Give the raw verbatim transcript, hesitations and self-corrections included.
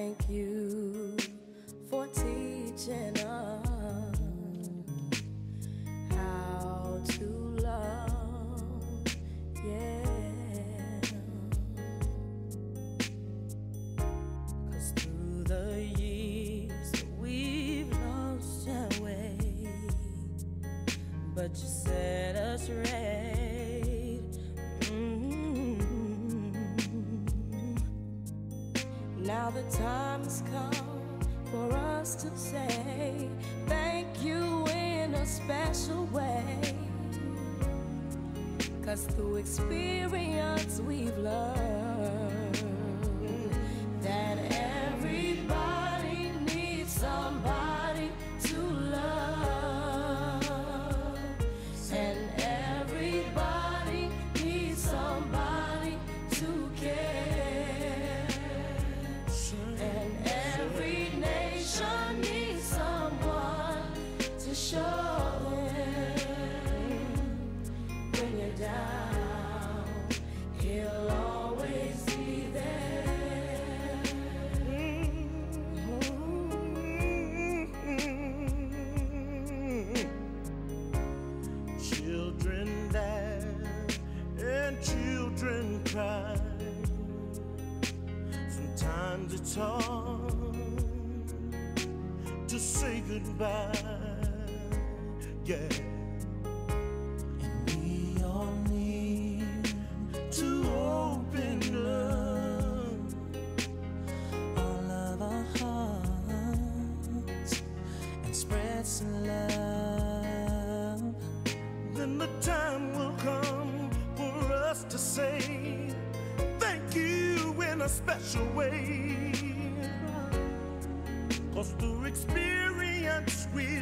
Thank you for teaching us how to love, yeah. 'Cause through the years we've lost our way, but you set us right. Mm-hmm. Now the time has come for us to say thank you in a special way. 'Cause through experience we've learned that everybody needs somebody to love, and everybody needs somebody to care, and every nation needs someone to show them when you're down, he'll always be there. Children die and children cry. Sometimes it's hard to say goodbye, yeah. And we all need to open up all of our hearts and spread some love. Then the time will come for us to say thank you in a special way. 'Cause through experience we